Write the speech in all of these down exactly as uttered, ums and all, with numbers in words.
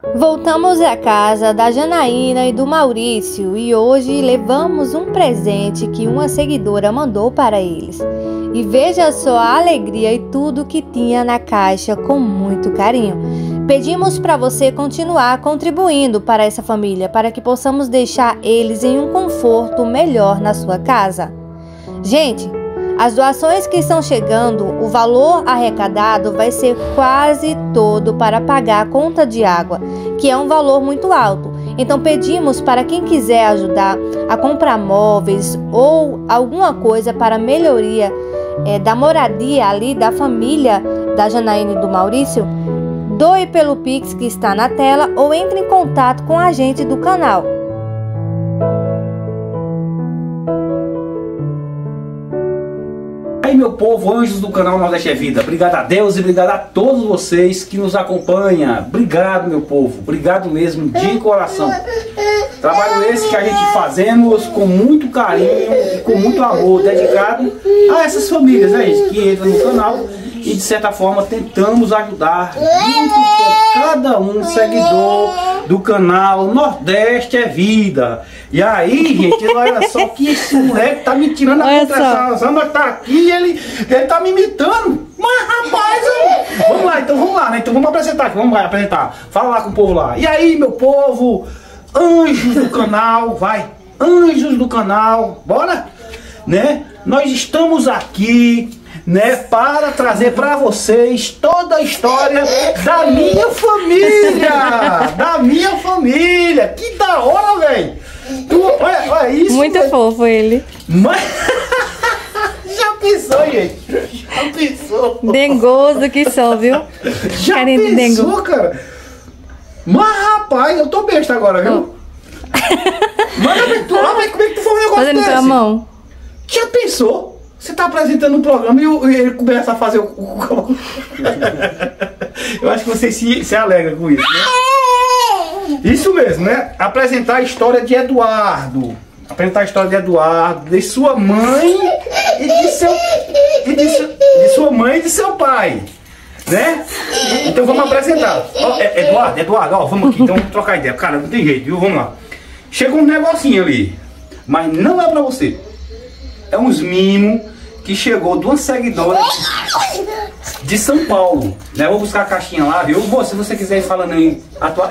Voltamos à casa da Janaína e do Maurício e hoje levamos um presente que uma seguidora mandou para eles. E veja só a alegria e tudo que tinha na caixa com muito carinho. Pedimos para você continuar contribuindo para essa família, para que possamos deixar eles em um conforto melhor na sua casa. Gente, as doações que estão chegando, o valor arrecadado vai ser quase todo para pagar a conta de água, que é um valor muito alto. Então pedimos para quem quiser ajudar a comprar móveis ou alguma coisa para melhoria é, da moradia ali da família da Janaína e do Maurício, doe pelo Pix que está na tela ou entre em contato com a gente do canal. Aí, meu povo, anjos do canal Nordeste é Vida, obrigado a Deus e obrigado a todos vocês que nos acompanham. Obrigado, meu povo, obrigado mesmo, de coração. Trabalho esse que a gente fazemos com muito carinho e com muito amor, dedicado a essas famílias, né, gente, que entram no canal e de certa forma tentamos ajudar junto com cada um seguidor do canal Nordeste é Vida. E aí, gente, olha só que esse moleque tá me tirando a contração. Mas tá aqui e ele, ele tá me imitando. Mas rapaz, eu... vamos lá, então vamos lá, né? Então vamos apresentar aqui, vamos lá apresentar. Fala lá com o povo lá. E aí, meu povo, anjos do canal, vai, anjos do canal, bora? Né? Nós estamos aqui, né, para trazer para vocês toda a história da minha família, da minha família. Que da hora, velho. Olha, olha isso. Muito véio. Fofo ele. Mas... Já pensou, gente? Já pensou? Dengoso que são, viu? Já Carinho pensou, cara? Mas rapaz, eu tô besta agora, viu? Oh. Mas olha como é que tu foi um negócio fazendo desse? Pela mão. Já pensou? Você tá apresentando um programa e, o, e ele começa a fazer o... o... Eu acho que você se, se alegra com isso, né? Isso mesmo, né? Apresentar a história de Eduardo. Apresentar a história de Eduardo, de sua mãe e de seu... E de, su, de sua mãe e de seu pai, né? Então vamos apresentar. Ó, Eduardo, Eduardo, ó, vamos aqui, então vamos trocar ideia. Cara, não tem jeito, viu? Vamos lá. Chega um negocinho ali, mas não é pra você. É uns mimos que chegou de uma seguidora de São Paulo, né? Vou buscar a caixinha lá, viu? Vou, se você quiser ir falando aí, atual...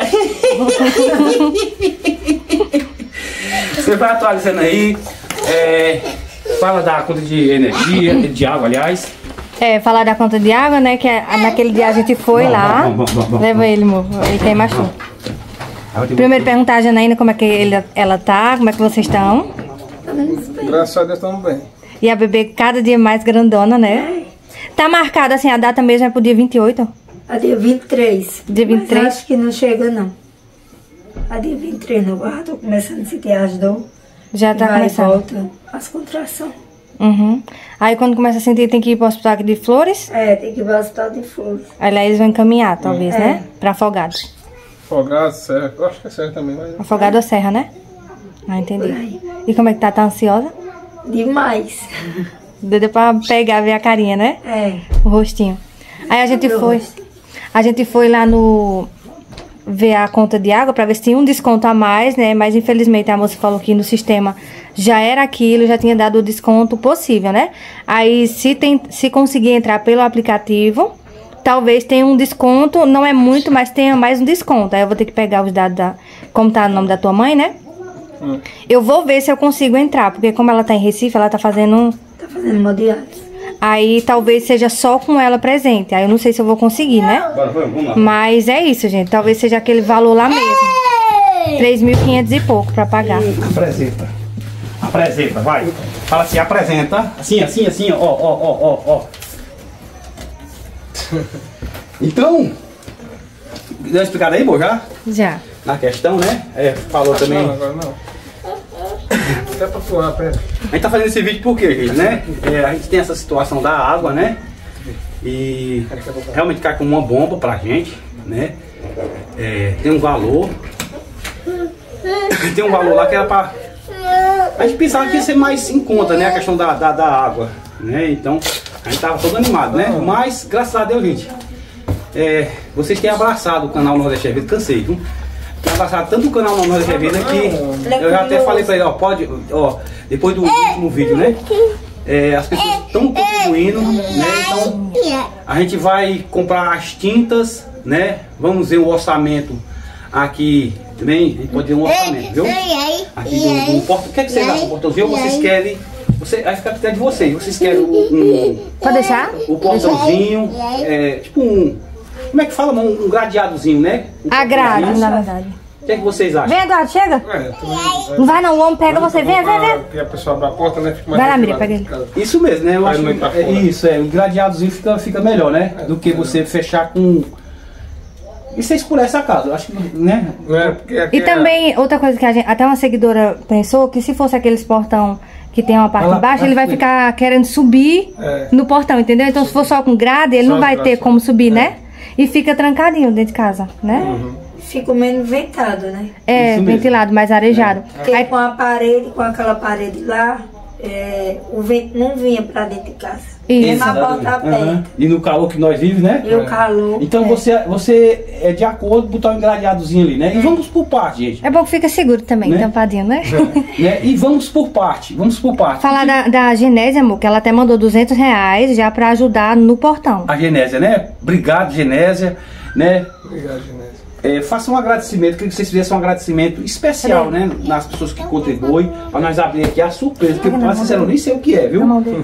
Você vai atualizando aí, é... fala da conta de energia, de água, aliás. É, falar da conta de água, né? Que é, naquele dia a gente foi bom, lá. Bom, bom, bom, bom, Leva bom. ele, amor. Ele tem machucado. Primeiro perguntar a Janaína como é que ele, ela tá, como é que vocês estão. Graças a Deus estamos bem. E a bebê cada dia mais grandona, né? Tá marcada assim, a data mesmo é pro dia vinte e oito? A dia vinte e três. Dia vinte e três? Mas acho que não chega, não. A dia vinte e três, não. Ah, tô começando a sentir as dores. Já tá vai começando. E volta as contrações. Uhum. Aí quando começa a sentir, tem que ir pro hospital aqui de Flores? É, tem que ir pro hospital de Flores. Aí lá eles vão encaminhar, talvez, é. né? Pra Afogados. Afogados, Serra. Eu acho que é Serra também. Mas... Afogado ou Serra, né? Ah, entendi. E como é que tá? Tá ansiosa? Demais. Deu pra pegar, ver a carinha, né? É. O rostinho. Aí a gente foi... A gente foi lá no... ver a conta de água pra ver se tinha um desconto a mais, né? Mas infelizmente a moça falou que no sistema já era aquilo, já tinha dado o desconto possível, né? Aí se, tem, se conseguir entrar pelo aplicativo, talvez tenha um desconto, não é muito, mas tenha mais um desconto. Aí eu vou ter que pegar os dados da... Como tá o nome da tua mãe, né? Hum. Eu vou ver se eu consigo entrar, porque como ela tá em Recife, ela tá fazendo... Tá fazendo hemodiálise. Aí talvez seja só com ela presente. Aí eu não sei se eu vou conseguir, né? Bora, vamos lá. Mas é isso, gente. Talvez seja aquele valor lá mesmo. três mil e quinhentos e pouco pra pagar. Apresenta. Apresenta, vai. Fala assim, apresenta. Assim, assim, assim, ó, ó, ó, ó, ó. Então, deu uma explicada aí, Bo, já? Já. Na questão, né? É, falou também. Não, agora não. Até pra suar, pera. A gente tá fazendo esse vídeo por quê, gente, né? É, a gente tem essa situação da água, né? E realmente cai como uma bomba pra gente, né? É, tem um valor. Tem um valor lá que era pra... A gente pensava que ia ser mais em conta, né? A questão da, da, da água, né? Então, a gente tava todo animado, né? Mas, graças a Deus, gente, é, vocês têm abraçado o canal Nordeste é Vida, cansei, viu? Tem abraçado tanto o canal Nordeste é Vida que eu já até falei pra ele, ó, pode, ó, depois do último vídeo, né? É, as pessoas estão contribuindo, né? Então a gente vai comprar as tintas, né? Vamos ver o orçamento aqui também. A gente pode ver um orçamento, viu? Aqui do, do portão. O que é que vocês acham do portãozinho? Ou vocês querem? Você, vai ficar até de vocês. Vocês querem o, um, Pode deixar? o portãozinho, é, tipo um. Como é que fala? Um, um gradeadozinho, né? Um A grade, na verdade. O que é que vocês acham? Vem, Eduardo, chega. É, também, Não vai não, o homem pega você. Vem, vem, vem. Porque a pessoa abre a porta, né? Fica mais Vai lá, Miriam, ventilado. pega ele. Isso mesmo, né? Eu Vai acho no meio pra que é fora. isso, é. O gradeadozinho fica, fica melhor, né? Do que você fechar com. E você escurece a casa, eu acho que, né? É, porque aqui E também, outra coisa que a gente, até uma seguidora pensou, que se fosse aqueles portão que tem uma parte Ela- embaixo, ele vai ficar querendo subir É. no portão, entendeu? Então se for só com grade, ele Só não vai pra ter cima. como subir, É. né? E fica trancadinho dentro de casa, né? Fica menos ventado, né? É, Isso mesmo. ventilado, mais arejado. Porque Aí, com a parede, com aquela parede lá, é, o vento não vinha pra dentro de casa. Isso. Mesmo a porta Aham. aberta. E no calor que nós vivemos, né? E o calor. Então é. você, você é de acordo botar um engradeadozinho ali, né? E vamos por parte, gente. é bom que fica seguro também, Né? tampadinho, né? Né? E vamos por parte, vamos por parte. Falar da, da Genésia, amor, que ela até mandou duzentos reais já pra ajudar no portão. A Genésia, né? Obrigado, Genésia, né? Obrigado, Genésio. É, faça um agradecimento, queria que vocês fizessem um agradecimento especial, né? Nas pessoas que contribuem, para nós abrir aqui a surpresa, porque, para sincero, eu nem sei o que é, viu?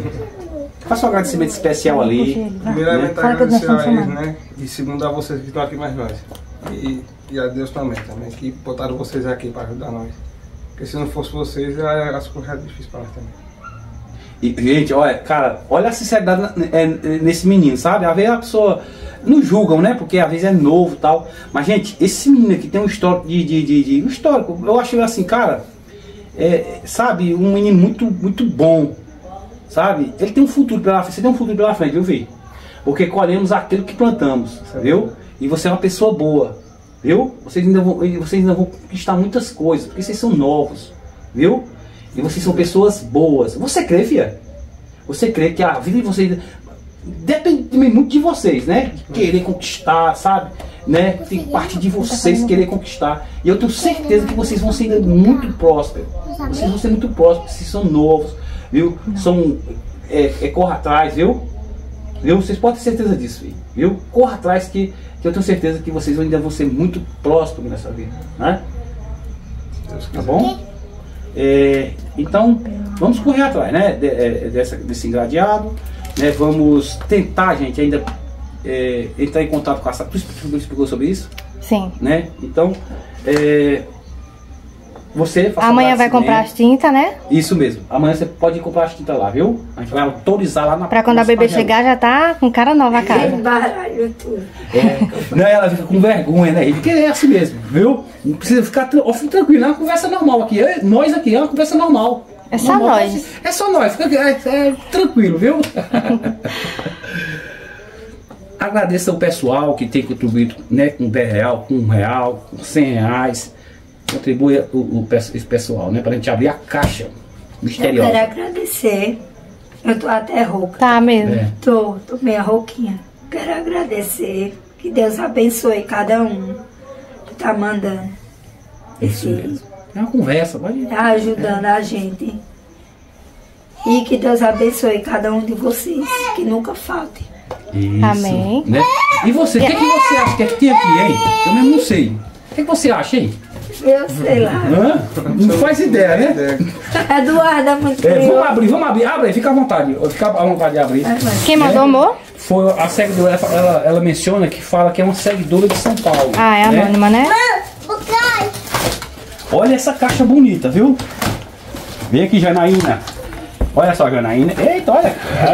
Faça um agradecimento especial ali. Primeiramente, Fala que eu agradecer não a sou eles, chamada. né? E segundo, a vocês que estão aqui mais nós. E, e a Deus também, também, que botaram vocês aqui para ajudar nós. Porque se não fosse vocês, a- as coisas eram difíceis para nós também. E, gente, olha, cara, olha a sinceridade na- é, é, nesse menino, sabe? Às vezes a pessoa não julgam, né? Porque às vezes é novo e tal. Mas, gente, esse menino aqui tem um histórico de, de, de, de- um histórico. Eu acho assim, cara, é, sabe, um menino muito, muito bom. Sabe? Ele tem um futuro pela frente. Você tem um futuro pela frente, viu, filho? Porque colhemos aquilo que plantamos, viu? E você é uma pessoa boa, viu? Vocês ainda vão, vocês ainda vão conquistar muitas coisas, porque vocês são novos, viu? E vocês são pessoas boas. Você crê, filha? Você crê que a vida de vocês depende também muito de vocês, né? De querer conquistar, sabe? Né? Tem parte de vocês querer conquistar. E eu tenho certeza que vocês vão ser muito prósperos. Vocês vão ser muito prósperos, vocês são novos, viu? São. É, é, corra atrás, viu? Viu? Vocês podem ter certeza disso, filho, viu? Corra atrás que, que eu tenho certeza que vocês ainda vão ser muito prósperos nessa vida, né? Deus Tá quiser. bom? É, então, vamos correr atrás, né? De, é, dessa, desse engradeado, né? Vamos tentar, gente, ainda é, entrar em contato com a Sara. Tu explicou, explicou sobre isso, Sim. né? Então, é, você faça Amanhã vai comprar as agradecimento. tintas, né? Isso mesmo. Amanhã você pode comprar as tintas lá, viu? A gente vai autorizar lá na Pra quando a nossa bebê página. chegar já tá com cara nova a casa. Embaralho tudo. É, não, ela fica com vergonha, né? Porque é assim mesmo, viu? Não precisa ficar tra- ó, fica tranquilo, é uma conversa normal aqui. É, nós aqui é uma conversa normal. É só Normal, nós. É só nós, fica, é, é tranquilo, viu? Agradeço ao pessoal que tem contribuído, né, com dez real, com um real, com cem reais. Contribui o, o, pe- esse pessoal, né? Pra gente abrir a caixa Eu misteriosa. quero agradecer. Eu tô até rouca. Tá mesmo. É. Tô, tô meio rouquinha. Quero agradecer. Que Deus abençoe cada um que tá mandando. Isso Esse, mesmo. É uma conversa, pode. tá ajudando a gente. E que Deus abençoe cada um de vocês. Que nunca falte. Isso, Amém. né? E você, o que, que você acha que, é que tem aqui, hein? Eu mesmo não sei. O que, que você acha, hein? Eu sei lá. Hã? Não faz ideia, né? Eduardo é muito É, vamos curioso. abrir, vamos abrir. Abre aí, fica à vontade. Fica à vontade de abrir. Quem mandou, amor? Foi a seguidora, ela, ela, ela menciona que fala que é uma seguidora de São Paulo. Ah, é né? anônima, né? Olha essa caixa bonita, viu? Vem aqui, Janaína. Olha só, Janaína. Eita, olha.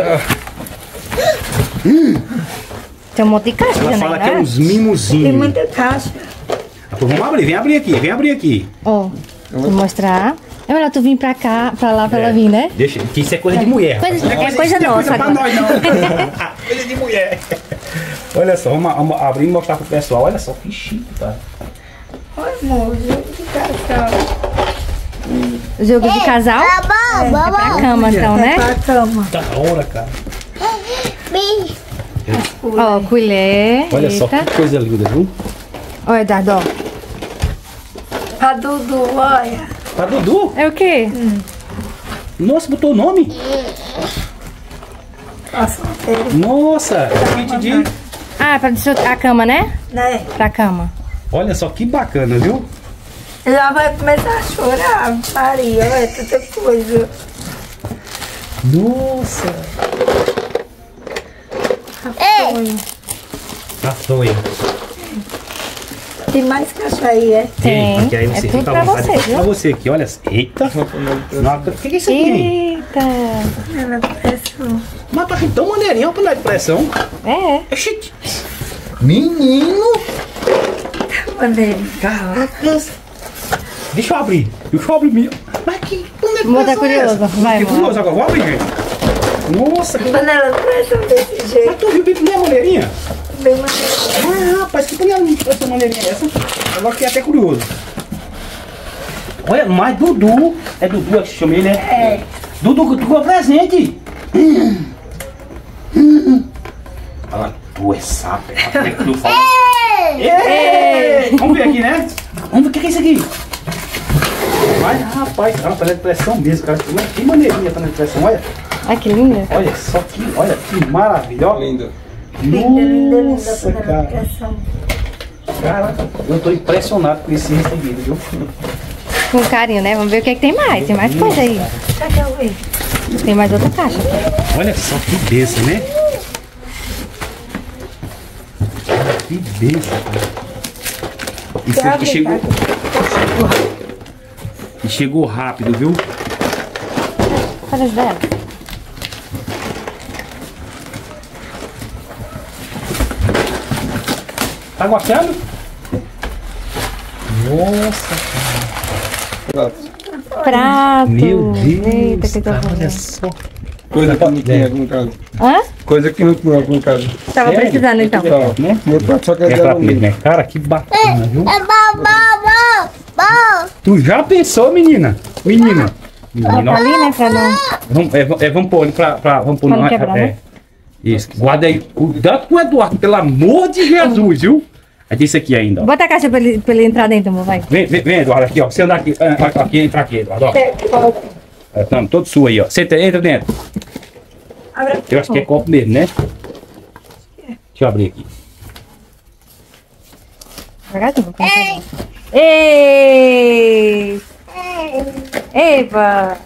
Tem um monte de caixa, Ela né? fala que é uns Tem mimosinhos. muita caixa. Então vamos abrir, vem abrir aqui, vem abrir aqui. Ó, vou mostrar. É melhor tu vir pra cá, pra lá, pra ela vir, né? Deixa, que isso é coisa de mulher. Coisa- rapaz. é coisa Isso não nossa pra agora. nós, não. Coisa de mulher. Olha só, vamos, vamos abrir e mostrar pro pessoal. Olha só, que chique, tá? Olha, amor, gente, caixa. Jogo de casal. É pra cama, então, É né? pra cama. Da hora, cara. Ó, colher. Olha só eita. que coisa linda, viu? Olha, Eduardo, ó. A Dudu, olha. Pra Dudu? É o quê? Hum. Nossa, botou o nome? A solteira, Nossa, kit de... Ah, pra deixar a cama, né? né? Pra cama. Olha só que bacana, viu? Já vai começar a chorar, Maria, olha, tanta coisa. Nossa. Ei! Caçoia. Tem mais caixa aí, é? Tem. Porque aí É você tudo fica à pra vontade. você, viu? Pra você aqui, olha. Eita. Nossa, o que que é isso aqui? Eita. Ela pressão. Mas tá aqui tão maneirinho pra dar de pressão. É. É shit. Menino. Maneiro. Caracas. Deixa eu abrir. Deixa eu abrir mesmo. Mas que panela de Vou tá pressão é curioso. essa? Vai, Fiquei amor. curioso agora. Vou abrir, gente. Nossa, que... Panela de pressão desse Mas jeito, tu viu bem minha maneirinha? bem maneiro. Ah, rapaz, que panela de pressão maneirinha é essa? Agora fiquei até curioso. Olha, mas Dudu. É Dudu que se chama ele, né? É. Dudu, tu ganhou presente. Fala, tu é sapo. É que tu fala. Ei! Vamos ver aqui, né? Vamos ver o que é isso aqui. Mas, rapaz, é uma panela de pressão mesmo, cara. Que maneirinha a panela de pressão, olha. Ai, que linda. Olha só que, olha que maravilha, ó. Linda. Linda, linda, linda, Nossa, panela de cara. pressão. Cara, eu tô impressionado com esse recebido, viu? Com carinho, né? Vamos ver o que, é que tem mais. Tem mais coisa aí. Cadê o Rui? Tem mais outra caixa. Olha só que benção, né? Que benção, cara. Isso aqui Abre, chegou. abre. E chegou rápido, viu? Olha as dela. Tá gostando? Nossa, Prato. Prato. meu Deus, Eita, que cara, coisa olha boa. só. Coisa que não tinha aqui em casa. Hã? Coisa que não tinha aqui em casa. Tava Sério? precisando, então. Tá. Né? Meu prato só quer É dizer pra mesmo, alumínio. né? Cara, que bacana, viu? É bom, bom, bom, bom. Tu já pensou, menina? Menina. Menina, ó. Ali, né? Pra não... Vamos, é, é, vamos pôr ele pra, pra. Vamos pôr Pra não no- quebrar, é, né? Isso. Guarda aí. Cuidado com o Eduardo, pelo amor de Jesus, viu? É disso aqui ainda, ó. Bota a caixa pra ele, pra ele entrar dentro, amor. Vai. Vem, vem, vem, Eduardo, aqui, ó. Você andar aqui, ah, aqui, entra aqui, Eduardo, ó. É, tamo, todo sua aí, ó. Você entra, entra dentro. Abre. Eu acho que é copo mesmo, né? Deixa eu abrir aqui. Devagarzinho. Ei! Eva!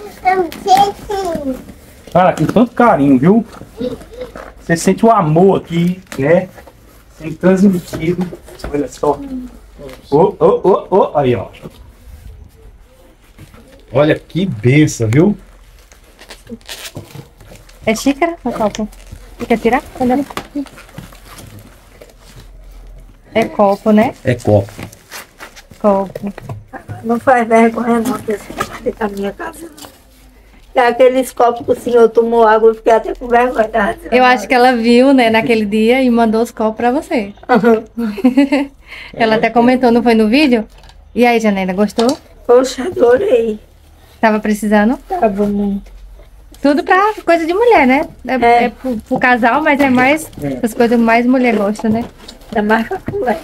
Cara, com tanto carinho, viu? Você sente o amor aqui, né? Sendo transmitido. Olha só. Ô, ô, ô, ô. Aí, ó. Olha que benção, viu? É xícara ou copo? Você quer tirar? Olha. É copo, né? É copo. Copo. Não faz vergonha não, que esse aqui tá na minha casa. Não. É aqueles copos que o senhor tomou água, eu fiquei até com vergonha. Tá? Eu acho que ela viu, né, naquele dia e mandou os copos pra você. Ela até comentou, não foi no vídeo? E aí, Janela, gostou? Poxa, adorei. Tava precisando? Tá bonito. Tudo pra coisa de mulher, né? É, É. é pro, pro casal, mas é mais as coisas que mais mulher gosta, né? Da marca Culé.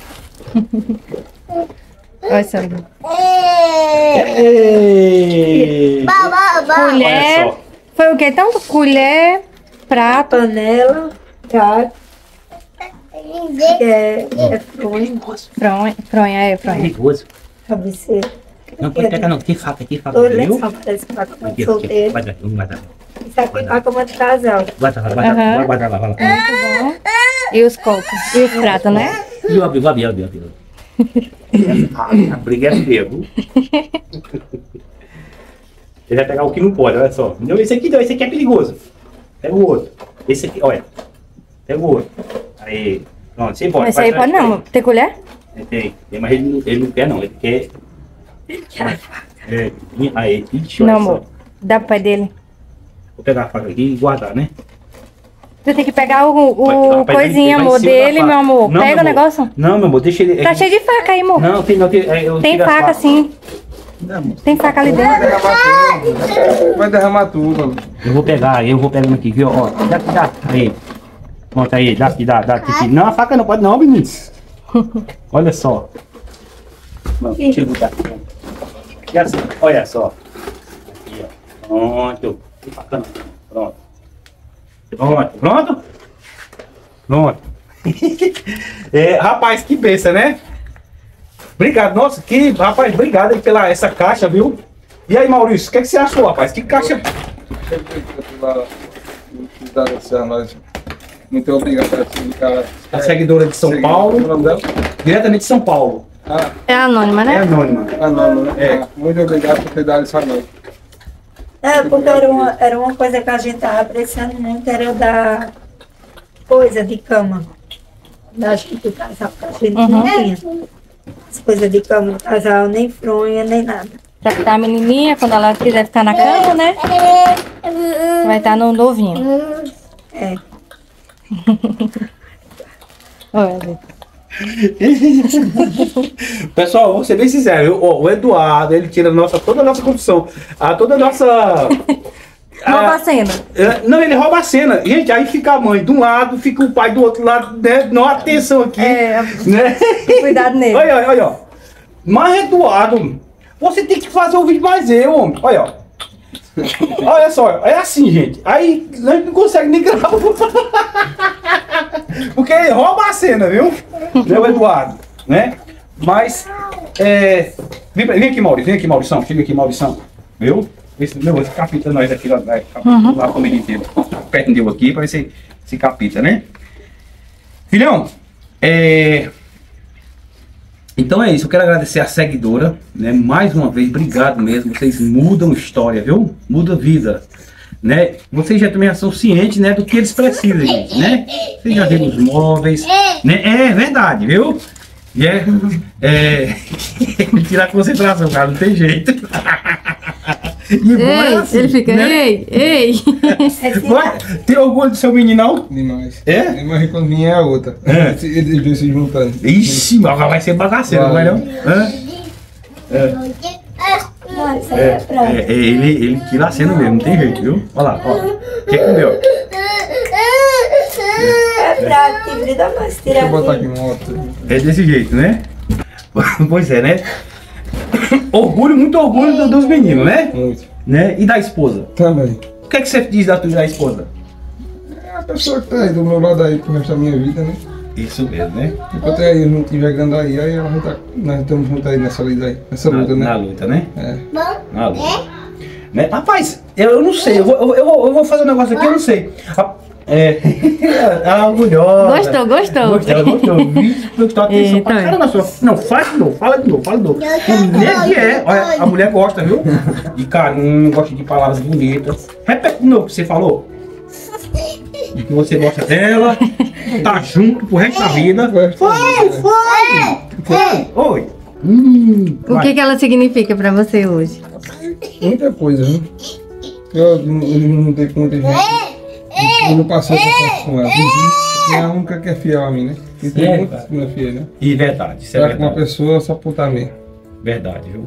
Olha só. Ei! Bom, bom, bom. Colher. Olha só. Foi o quê? Tanto colher, prato. Panela, prato, que é, é fronha, Fronha, fronha, é fronha. Perigoso. travesseiro. Não pode pegar não, tem faca aqui, faca, Tô viu? lençol, parece que vai com Aqui, aqui, solteiro. guarda, vamos guardar. Isso aqui vai com de casal. Guarda, guarda, Aham. guarda, guarda lá, vai lá. Muito bom. E os copos. E os pratos, né? E o abrigo, abrigo, abrigo, abrigo. A briga é feia, viu? Ele vai pegar o que não pode, olha só. Não, esse aqui não, esse aqui é perigoso. Pega o outro. Esse aqui, olha. Pega o outro. Aí, pronto, você pode. Mas isso aí pode não. Tem colher? Tem, tem, mas ele, não- ele não quer não, ele quer... É, aí, ixi, olha Não, só. amor. Dá pro pai dele. Vou pegar a faca aqui e guardar, né? Você tem que pegar o, o Vai- rapaz, vai- coisinha, vai em amor, cima da dele, faca. meu amor. Não, Pega meu o amor. negócio. Não, meu amor, deixa ele... Tá cheio de faca aí, amor. Não, tem, não, tem... é, eu Tem tiro a faca sim. Não, amor. Tem faca ali dentro. Vai derramar tudo. Eu vou pegar, eu vou pegando aqui, viu? Ó, já, já, aí. Pronto aí, dá aqui, dá, dá aqui. Não, a faca não pode não, meninos. Olha só. Vamos, deixa eu botar aqui. E assim, olha só. Aqui, ó. Pronto. Bacana. Pronto. Pronto, pronto? Pronto. É, rapaz, que benção, né? Obrigado, nossa, que, rapaz, obrigado aí pela essa caixa, viu? E aí, Maurício, o que, é que você achou, rapaz? Que caixa? Muito obrigado por essa A seguidora de São Paulo, diretamente de São Paulo. Ah, É anônima, É né? anônima. ah, não, não, É. é. Muito obrigado por ter dado essa noite. É, porque era uma, era uma coisa que a gente tava precisando muito, era da coisa de cama. Da gente do casal, que a gente não tinha. As coisas de cama do casal, nem fronha, nem nada. Pra ficar a menininha, quando ela quiser ficar na cama, né? Vai estar no novinho. É. Olha. Pessoal, vou ser bem sincero, o, o Eduardo, ele tira nossa, toda a nossa condição, a, toda a nossa... Rouba a cena. É, não, ele rouba a cena. Gente, aí fica a mãe de um lado, fica o pai do outro lado, né? Não, atenção aqui. É, né? cuidado nele. Olha, olha, olha. Mas, Eduardo, você tem que fazer o vídeo mais eu, homem. Olha, ó. Olha só, é assim, gente. Aí a gente não consegue nem gravar. Porque ele rouba a cena, viu? Né, o Eduardo, né? Mas, é... Vem, vem aqui, Maurício, vem aqui, Maurição. Chega aqui, Maurição. Viu? Esse, meu, esse capita nós aqui, lá, vai, uhum. Lá a família inteira. Perto deu aqui, pra ver se, se capita, né? Filhão, é... Então é isso, eu quero agradecer a seguidora, né? Mais uma vez, obrigado mesmo. Vocês mudam história, viu? Muda vida, né? Vocês já também são cientes, né, do que eles precisam, gente, né? Vocês já viram os móveis, né? É verdade, viu? E é... é... tirar a concentração, cara, não tem jeito. E bom é Ei, assim, ele fica, né? ei, ei. Vai, tem orgulho do seu meninão? Demais. É? Imagina quando vinha é a outra. É. Eles dois se juntando. Ixi, mas vai ser bagaceiro, não vai não? Hã? Não, isso aí é pra... É, é, ele, ele tira a cena mesmo, não tem jeito, viu? Olha lá, ó. Quem comeu? É pra te brindar mais, Deixa tirar eu botar aqui aqui. uma outra. É desse jeito, né? Pois é, né? Orgulho, muito orgulho do- dos meninos, né? Muito. né? E da esposa? Também. O que é que você diz da, da esposa? É a pessoa que tá aí do meu lado aí pro resto da minha vida, né? Isso mesmo, né? Enquanto aí eu não estiver grande aí, aí ela vai tá, nós estamos juntos aí nessa luta aí. Nessa Na, luta, né? na luta, né? É. Na luta. Né? Rapaz, eu, eu não sei, eu vou, eu, vou, eu vou fazer um negócio aqui, eu não sei. A- É, ela orgulhosa. Gostou, gostou. Gostou, ela gostou. Vixe, prestou atenção Eita. pra cara na sua. Não, faz de novo, fala de novo, fala de novo. Mulher que é, olha, a mulher gosta, viu? De carinho, gosta de palavras bonitas. Repete de novo o que você falou. De que você gosta dela, tá junto pro resto da vida. Foi, foi! Foi! Oi! Hum, O que, que ela significa pra você hoje? Muita coisa, viu? Eu não, eu não dei com muita gente. Eu não passei essa com ela. É a única que é fiel a mim, né? E tem Certo. muitas que não é fiel, né? E verdade, isso é Será que uma verdade. pessoa só por estar mesmo? Verdade, viu?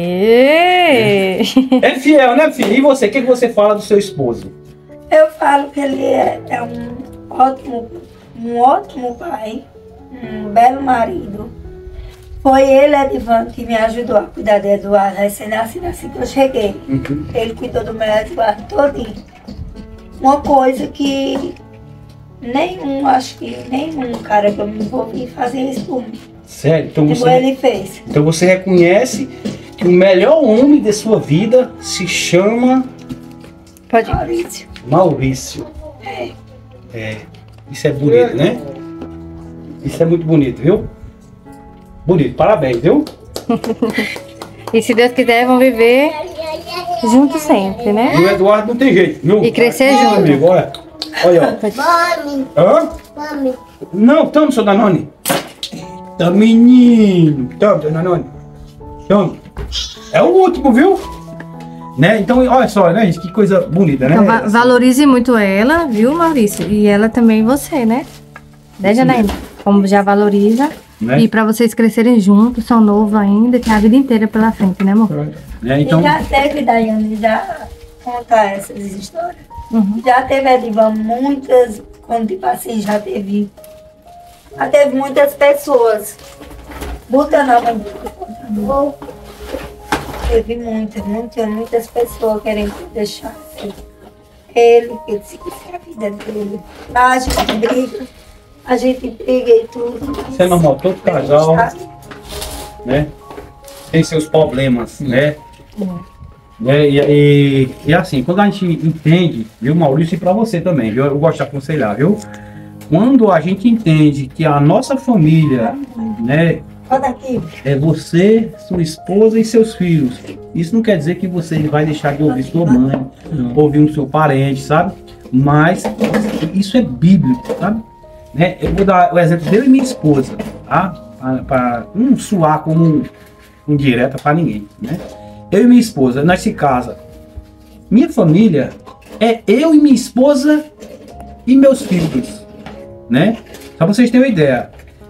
Ê! É fiel, né, filho? E você? O que, que você fala do seu esposo? Eu falo que ele é, é um ótimo, um ótimo pai, um belo marido. Foi ele, Edivan, que me ajudou a cuidar de Eduardo, recém-nascido, assim que eu cheguei. Uhum. Ele cuidou do meu Eduardo todinho. Uma coisa que nenhum, acho que nenhum cara que eu me envolvi fazia isso por mim. Sério? Então Como você, ele fez. então você reconhece que o melhor homem de sua vida se chama Pode ir. Maurício. Maurício. É. Isso é bonito, né? Isso é muito bonito, viu? Bonito, parabéns, viu? E se Deus quiser, vão viver juntos sempre, né? E o Eduardo não tem jeito, viu? E crescer Aqui, junto. amigo, olha. Olha, Pode ir. Mami, ó. Hã? mami. Não, tamo, seu Danone. Tá menino. Tamo, seu Danone. Tamo. É o último, viu? Né? Então, olha só, né, gente? Que coisa bonita, né? Então, va- valorize muito ela, viu, Maurício? E ela também você, né? Né, Janaína? Como já valoriza. Né? E pra vocês crescerem juntos, são novos ainda, tem a vida inteira pela frente, né, amor? Né? E Então, já teve, Daiane, já contar essas histórias. Uhum. Já teve, Edivan, muitas Quando tipo assim já teve. Já teve muitas pessoas. Bota na mãe do computador. Teve muitas, muitas, muitas pessoas querendo deixar assim. Ele, que ele seguisse a vida dele. A gente briga, a gente briga e tudo. Isso é normal, todo casal, né? Tem seus problemas, né? né? E, e, e assim, quando a gente entende, viu, Maurício, e pra você também, viu? Eu gosto de aconselhar, viu? Quando a gente entende que a nossa família, né? É você, sua esposa e seus filhos. Isso não quer dizer que você vai deixar de ouvir sua mãe, ouvir um seu parente, sabe? Mas isso é bíblico, sabe? Né? Eu vou dar o exemplo dele e minha esposa, tá? Para não soar como indireta para ninguém, né? Eu e minha esposa, nós se casa. Minha família é eu e minha esposa e meus filhos, né? Só para vocês terem uma ideia.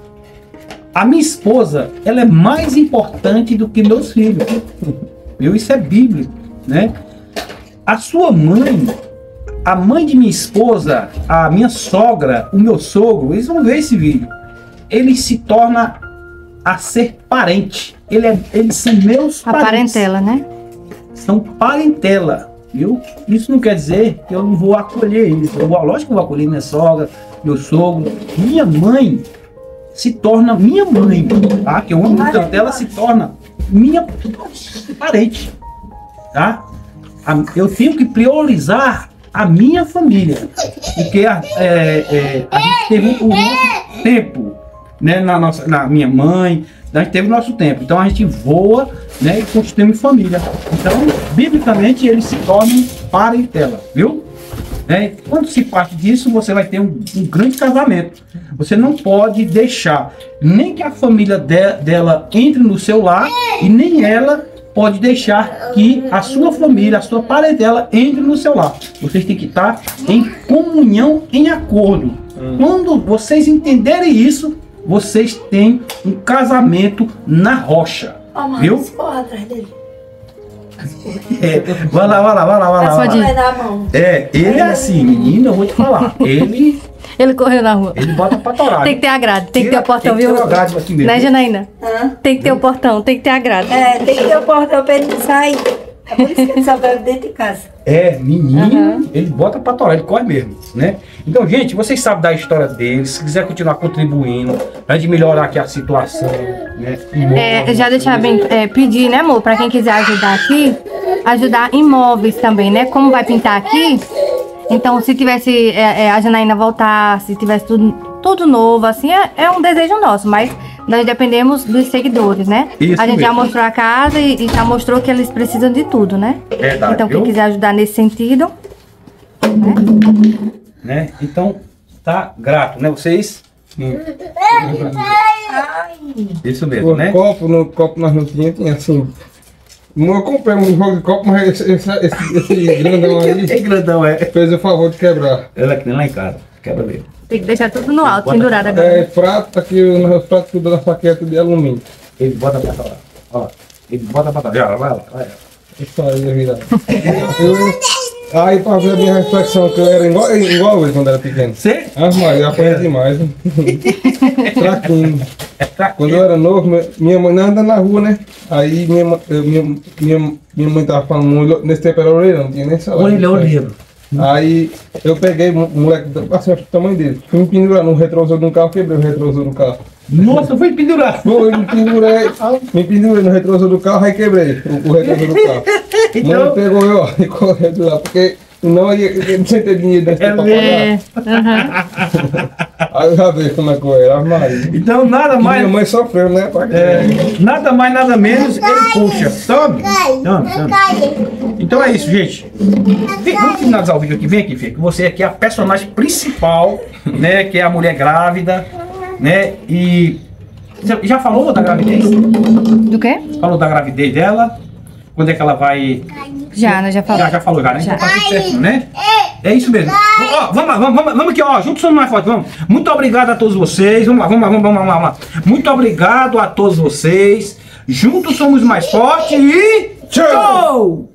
A minha esposa, ela é mais importante do que meus filhos. Viu? Isso é bíblico, né? A sua mãe, a mãe de minha esposa, a minha sogra, o meu sogro, eles vão ver esse vídeo. Ele se torna a ser parente. Ele é, eles são meus A parentes. parentela, né? São parentela, viu? Isso não quer dizer que eu não vou acolher eles. Eu vou, lógico que eu vou acolher minha sogra, meu sogro. Minha mãe se torna minha mãe, tá? Que eu amo muito dela, se torna minha parente, tá? Eu tenho que priorizar a minha família, porque a, é, é, a gente teve o nosso tempo, né? Na, nossa, na minha mãe, a gente teve o nosso tempo, então a gente voa, né? E constitui família. Então, biblicamente, eles se tornam parentela, viu? É, quando se parte disso, você vai ter um, um grande casamento. Você não pode deixar nem que a família de, dela entre no seu lar e nem ela pode deixar que a sua família, a sua parentela entre no seu lar. Vocês têm que estar em comunhão, em acordo. Hum. Quando vocês entenderem isso, vocês têm um casamento na rocha. Oh, mãe, viu? Corre atrás dele. É, vai lá, vai lá, vai lá, vai lá. Vai dar a mão. É, ele é assim, menina, eu vou te falar. Ele. Ele correu na rua. Ele bota pra torar. Tem que ter a grade, tem que ter o portão, tem que viu? ter uma grade aqui mesmo. Né, Janaína? Hã? Tem que ter o portão, tem que ter a grade. É, tem que ter o portão pra ele não sair. É por isso que ele só bebe dentro de casa. É, menino, ele bota pra torar, ele corre mesmo, né? Então, gente, vocês sabem da história dele. Se quiser continuar contribuindo, pra gente melhorar aqui a situação, né? É, já deixar bem, é, pedir, né, amor, pra quem quiser ajudar aqui, ajudar imóveis também, né? Como vai pintar aqui, então se tivesse é, é, a Janaína voltar, se tivesse tudo, tudo novo, assim, é, é um desejo nosso, mas nós dependemos dos seguidores, né? Isso a gente mesmo. já mostrou a casa e, e já mostrou que eles precisam de tudo, né? Verdade, então quem viu? quiser ajudar nesse sentido, né? né? Então, tá grato, né? Vocês? Hum. Ai, Isso mesmo, O né? copo, no copo nós não tínhamos, tinha assim. Eu comprei um jogo de copo, mas esse, esse, esse, esse grandão É aí grandão, é. fez o favor de quebrar. Ela é que nem lá em casa. Quebra mesmo. Tem que deixar tudo no alto, Bota- pendurado agora. É prato, tá aqui os pratos tudo na saqueta de alumínio. Ele bota pra torar. Olha lá. Ele bota pra torar. Vai lá, vai lá. Isso aí é virado. Eu, aí pra ver a minha reflexão, que eu era igual, igual ele quando era pequeno. Você? Ah, mas eu apanhei demais. Né? Traquinho. Quando eu era novo, minha- minha mãe não anda na rua, né? Aí minha, mãe- eu- minha, minha, minha mãe tava falando, muito- nesse tempo era orelha, não tinha nem salário. Orelhão, orelhão. Aí eu peguei o moleque, assim, o tamanho dele, fui me pendurar no retrovisor de um carro, quebrei o retrovisor do carro. Nossa, foi pendurar. Foi, me pendurei, me pendurei no retrovisor do carro, aí quebrei o, o retrovisor do carro. Então- Mãe pegou eu ó, e correu de lá, porque senão eu ia- eu não sei ter dinheiro desse É pra É, pagar. aham. Aí eu já vi como é que eu era, Maria. Então, nada mais. Minha mãe sofreu, né? pra- É, nada mais, nada menos, ele puxa. Tome, tome, tome. Então é isso, gente. Vem, vamos finalizar o vídeo aqui. Vem aqui, Fê, que você aqui é a personagem principal, né? Que é a mulher grávida, né? E já- já falou da gravidez? Do quê? Falou da gravidez dela? Quando é que ela vai... Já, nós já Já, falamos. já falou já, né? Já. Então tá tudo certo, né? É isso mesmo. Ó, vamos lá, vamos, vamos, vamos aqui, ó. Juntos somos mais fortes, vamos. Muito obrigado a todos vocês. Vamos lá, vamos lá, vamos lá, vamos lá, vamos lá. Muito obrigado a todos vocês. Juntos somos mais fortes e... Tchau!